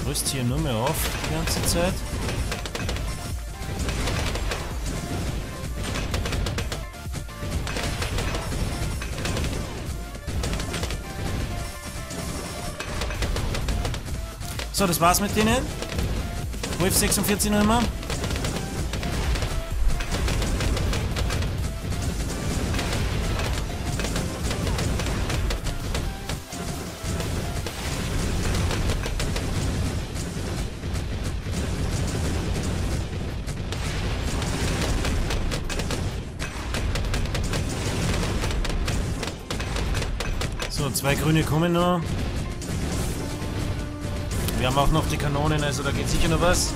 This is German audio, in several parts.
rüste hier nur mehr auf die ganze Zeit. So, das war's mit denen. Wave 46 noch immer. So, 2 grüne kommen noch. Wir haben auch noch die Kanonen, also da geht sicher noch was.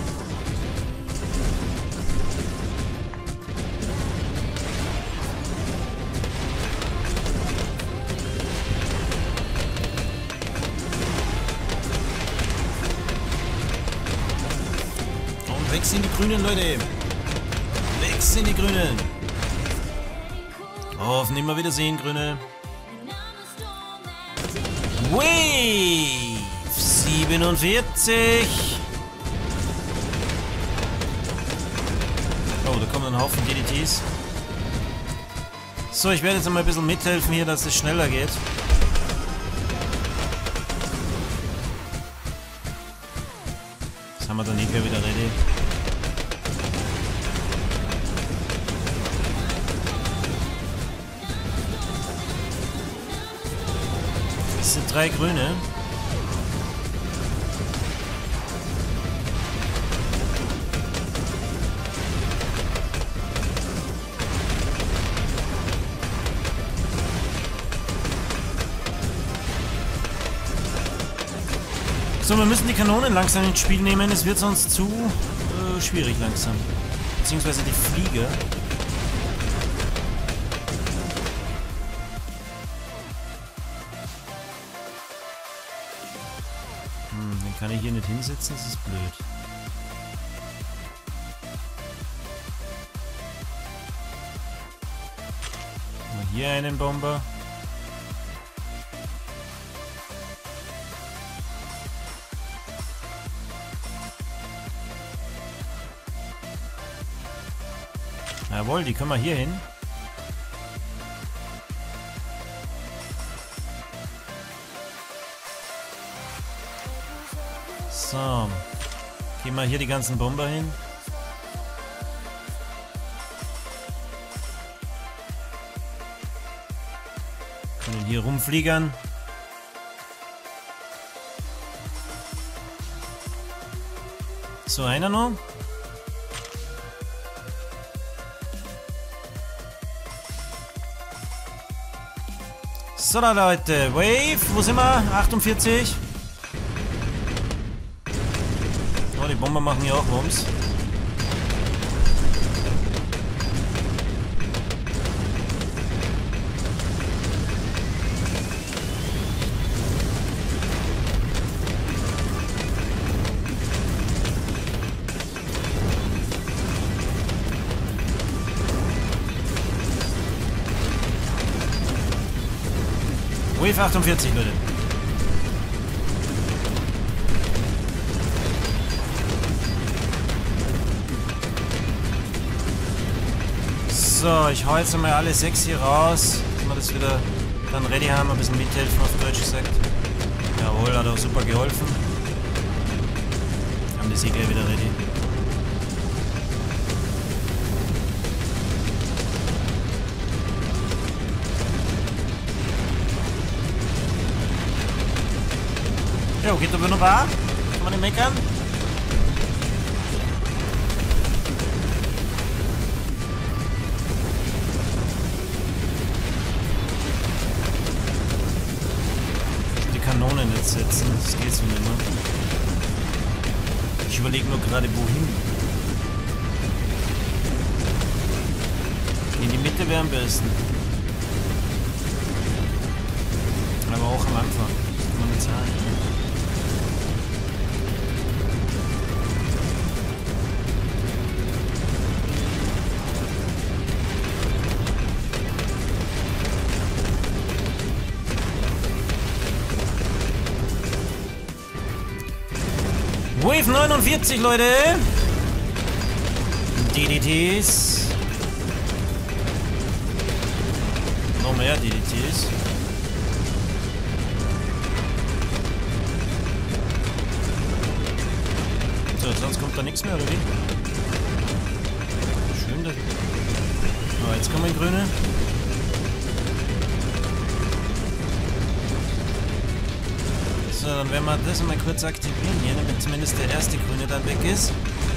Und weg sind die Grünen, Leute. Weg sind die Grünen. Auf Nimmerwiedersehen, Grüne. Wave 47. Oh, da kommen ein Haufen DDTs. So, ich werde jetzt mal ein bisschen mithelfen hier, dass es schneller geht. Das haben wir dann eh gleich wieder ready. Das sind 3 Grüne. So, wir müssen die Kanonen langsam ins Spiel nehmen, es wird sonst zu schwierig langsam. Beziehungsweise die Flieger. Den kann ich hier nicht hinsetzen, das ist blöd. Mal hier einen Bomber. Jawohl, die können wir hier hin. So. Gehen wir hier die ganzen Bomber hin. Können hier rumfliegern. So, einer noch. So, da Leute, Wave, wo sind wir? 48. Oh, die Bomber machen hier auch Wumms. Wave 48, Leute. So, ich hau jetzt einmal alle 6 hier raus, dass wir das wieder dann ready haben, ein bisschen mithelfen auf Deutsch gesagt. Jawohl, hat auch super geholfen. Haben die Segel wieder ready. Ja, geht aber wunderbar. Kann man nicht meckern. Die Kanonen jetzt setzen, das geht so nicht mehr. Ich überlege nur gerade wohin. In die Mitte wäre am besten. Aber auch am Anfang. Kann man nicht sagen. Ne? Wave 49, Leute. DDTs. Noch mehr DDTs. So, sonst kommt da nichts mehr, oder wie? Schön da. Oh, jetzt kommen grüne. So, dann werden wir das mal kurz aktivieren hier, damit zumindest der erste grüne dann weg ist.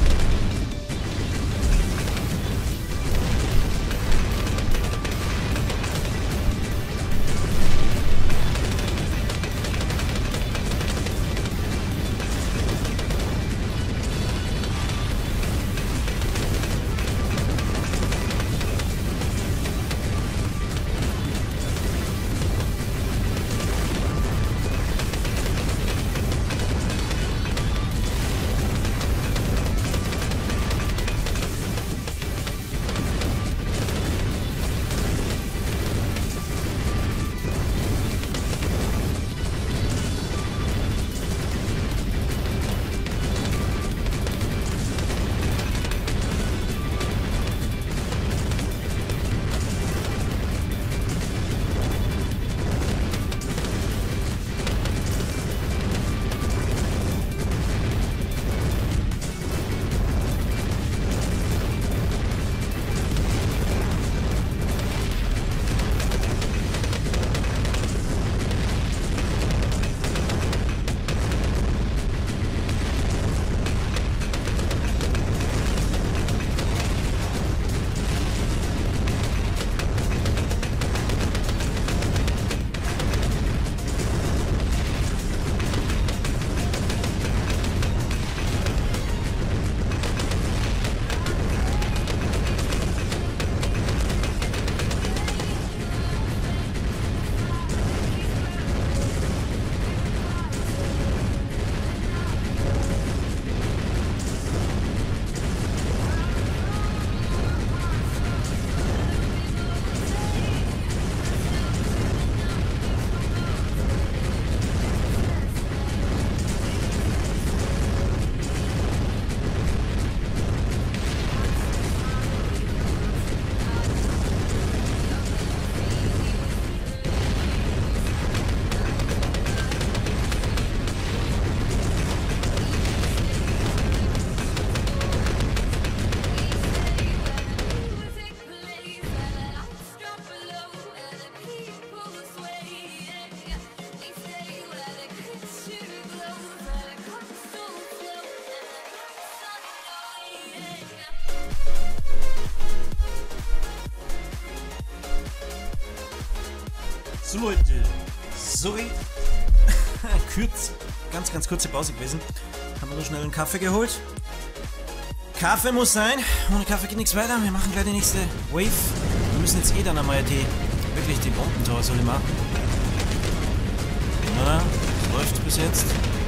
So Leute, sorry, ganz kurze Pause gewesen. Haben wir noch schnell einen Kaffee geholt. Kaffee muss sein, ohne Kaffee geht nichts weiter. Wir machen gleich die nächste Wave. Wir müssen jetzt dann einmal wirklich die Bombentor soll ich machen. Ja, das läuft bis jetzt.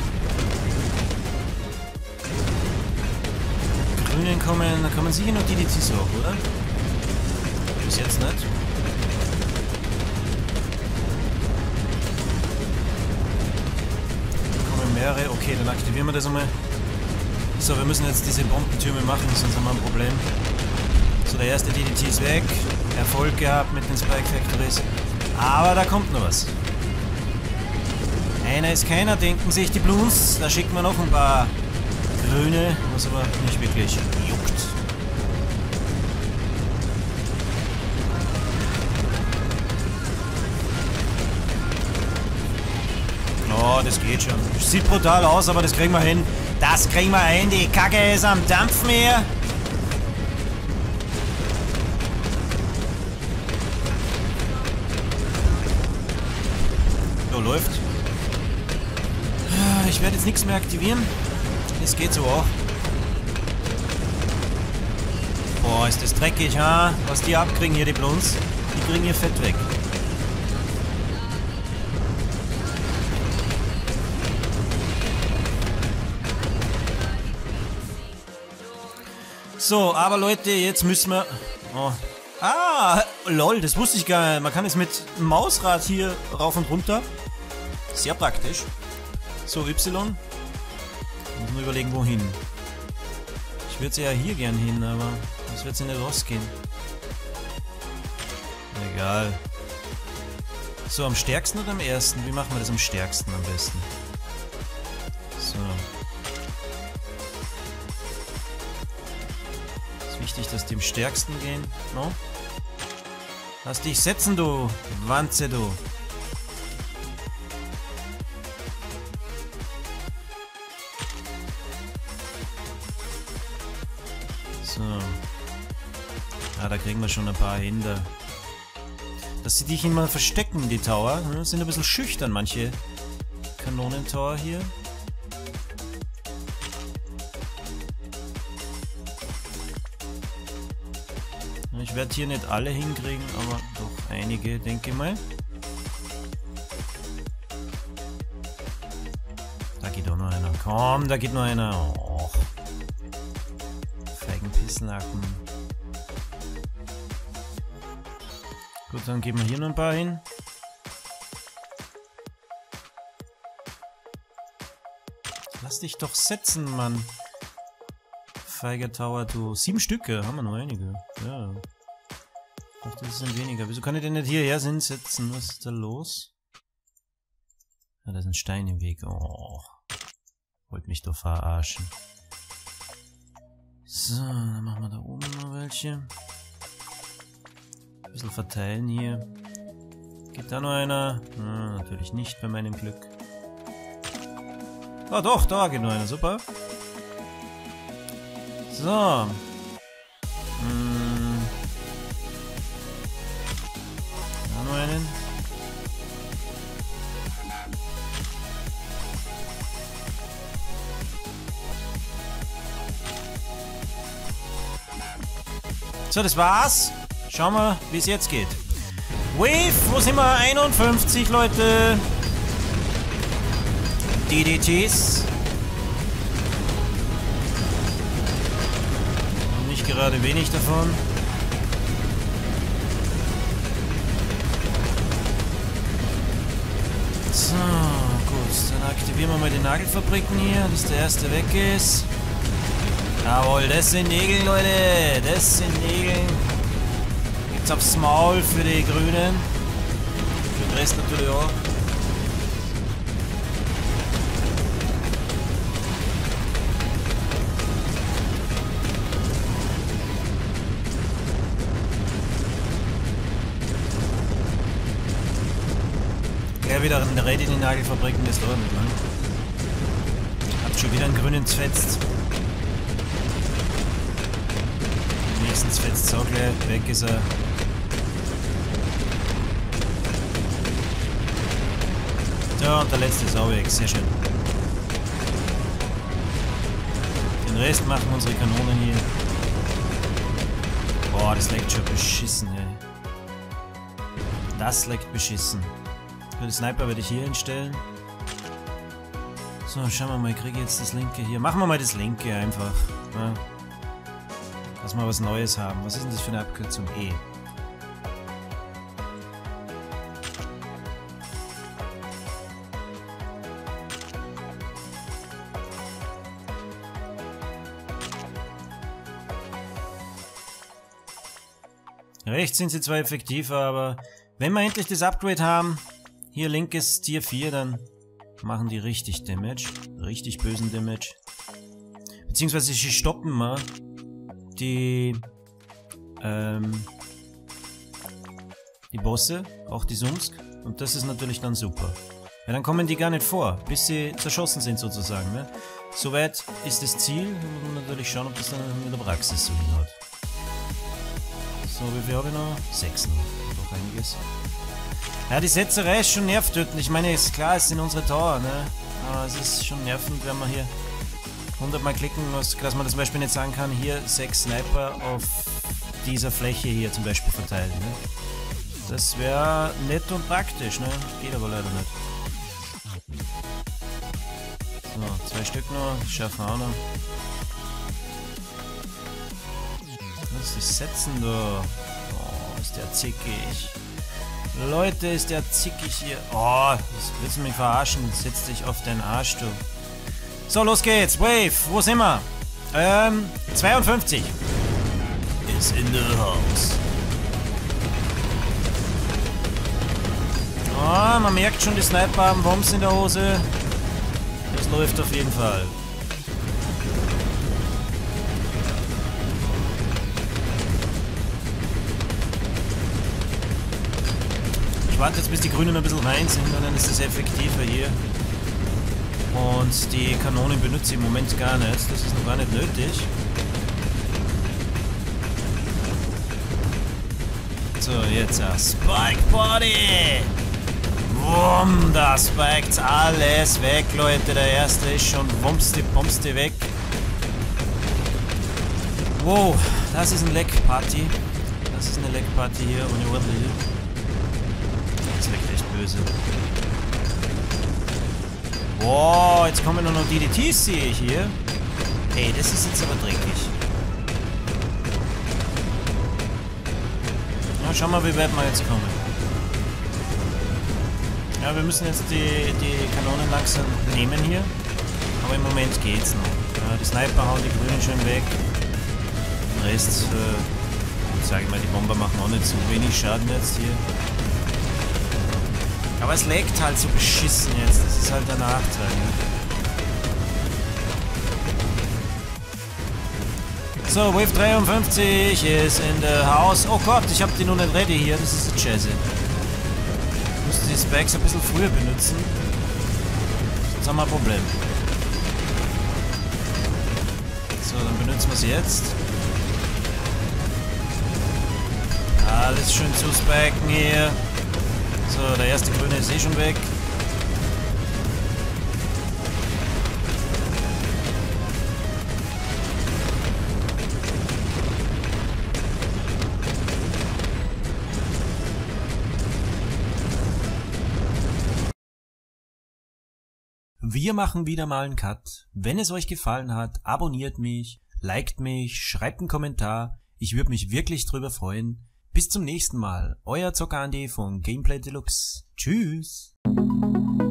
Grünen kommen, da kommen sicher noch die DDTs hoch, oder? Bis jetzt nicht. Mehrere. Okay, dann aktivieren wir das einmal. So, wir müssen jetzt diese Bombentürme machen, sonst haben wir ein Problem. So, der erste DDT ist weg. Erfolg gehabt mit den Spike Factories. Aber da kommt noch was. Einer ist keiner, denken sich die Bloons. Da schicken wir noch ein paar grüne, was aber nicht wirklich juckt. Oh, das geht schon. Sieht brutal aus, aber das kriegen wir hin. Das kriegen wir hin. Die Kacke ist am Dampfen hier. So, läuft. Ich werde jetzt nichts mehr aktivieren. Das geht so auch. Boah, ist das dreckig, ha? Was die abkriegen hier, die Bloons. Die kriegen hier Fett weg. So, aber Leute, jetzt müssen wir... Oh. Ah, lol, das wusste ich gar nicht. Man kann es mit dem Mausrad hier rauf und runter. Sehr praktisch. So, Y. Muss nur überlegen, wohin. Ich würde ja hier gern hin, aber das wird sie nicht rausgehen. Egal. So, am stärksten oder am ersten? Wie machen wir das am stärksten am besten? So. Ist wichtig, dass die am stärksten gehen. No? Lass dich setzen, du Wanze, du. So. Ah, da kriegen wir schon ein paar Hinder. Dass sie dich immer verstecken, die Tower. Ne? Sind ein bisschen schüchtern, manche Kanonentower hier. Ich werde hier nicht alle hinkriegen, aber doch einige, denke ich mal. Da geht auch noch einer. Komm, da geht noch einer. Oh. Feigenpisslacken. Gut, dann geben wir hier noch ein paar hin. Lass dich doch setzen, Mann. Feiger Tower, du. 7 Stücke, haben wir noch einige. Ja. Ich dachte, das sind weniger. Wieso kann ich denn nicht hierher hinsetzen? Was ist da los? Ja, da ist ein Stein im Weg. Oh. Wollt mich doch verarschen. So, dann machen wir da oben noch welche. Ein bisschen verteilen hier. Geht da noch einer? Ah, natürlich nicht bei meinem Glück. Ah doch, da geht noch einer. Super. So. Da noch einen. So, das war's. Schauen wir, wie es jetzt geht. Wave, wo sind wir? 51, Leute. DDTs. Nicht gerade wenig davon. So, gut. Dann aktivieren wir mal die Nagelfabriken hier, dass der erste weg ist. Jawohl, das sind Nägel, Leute. Das sind Nägel. Gibt's aufs Maul für die Grünen. Für den Rest natürlich auch. Ja, wieder ein Raid in die Nagelfabriken, das dauert nicht lang. Habt schon wieder einen grünen zfetzt. Nächstens fetzt es auch gleich, weg ist er. Ja, und der letzte ist auch weg, sehr schön. Den Rest machen unsere Kanonen hier. Boah, das leckt schon beschissen, ey. Das leckt beschissen. Für den Sniper werde ich hier hinstellen. So, schauen wir mal, ich kriege jetzt das linke hier. Machen wir mal das linke einfach. Ja. Dass wir was Neues haben. Was ist denn das für eine Abkürzung? E. Rechts sind sie zwar effektiver, aber wenn wir endlich das Upgrade haben, hier linkes Tier 4, dann machen die richtig Damage. Richtig bösen Damage. Beziehungsweise sie stoppen mal die Bosse, auch die Sumsk. Und das ist natürlich dann super. Ja, dann kommen die gar nicht vor, bis sie zerschossen sind sozusagen. Ne? Soweit ist das Ziel. Wir müssen natürlich schauen, ob das dann in der Praxis so hinhaut. So, wie viel habe ich noch? 6 noch. Doch einiges. Ja, die Setzerei ist schon nervtötend. Ich meine, ist klar, es sind unsere Tower, ne? Aber es ist schon nervend, wenn man hier 100 Mal klicken muss, dass man zum Beispiel nicht sagen kann, hier 6 Sniper auf dieser Fläche hier zum Beispiel verteilen. Ne? Das wäre nett und praktisch, ne? Geht aber leider nicht. So, 2 Stück noch, schaffen wir auch noch. Lass dich setzen, du. Oh, ist der zickig. Leute, ist der zickig hier. Oh, das willst du mich verarschen. Setz dich auf deinen Arsch, du. So, los geht's. Wave, wo sind wir? 52. Is in the house. Oh, man merkt schon, die Sniper haben Wumms in der Hose. Das läuft auf jeden Fall. Ich warte jetzt, bis die Grünen ein bisschen rein sind, und dann ist es effektiver hier. Und die Kanonen benutze ich im Moment gar nicht. Das ist noch gar nicht nötig. So, jetzt Spike Party! Wumm, da spiked alles weg, Leute. Der erste ist schon wumsti weg. Wow, das ist ein Leck-Party. Das ist eine Leck-Party hier, ohne ordentlich. Das leckt echt böse. Wow, jetzt kommen nur noch DDTs, sehe ich hier. Hey, das ist jetzt aber dreckig. Na, schauen wir mal, wie weit wir jetzt kommen. Ja, wir müssen jetzt die Kanonen langsam nehmen hier. Aber im Moment geht's noch. Ja, die Sniper hauen die Grünen schön weg. Den Rest, sage ich mal, die Bomber machen auch nicht so wenig Schaden jetzt hier. Aber es leckt halt so beschissen jetzt. Das ist halt der Nachteil. Ja. So, Wave 53 ist in the house. Oh Gott, ich habe die noch nicht ready hier. Das ist die Jazzy. Ich musste die Specs ein bisschen früher benutzen. Jetzt haben wir ein Problem. So, dann benutzen wir sie jetzt. Alles schön zu specken hier. So, der erste Grüne ist eh schon weg. Wir machen wieder mal einen Cut. Wenn es euch gefallen hat, abonniert mich, liked mich, schreibt einen Kommentar. Ich würde mich wirklich drüber freuen. Bis zum nächsten Mal. Euer ZockerAndiLP von Gameplay Deluxe. Tschüss.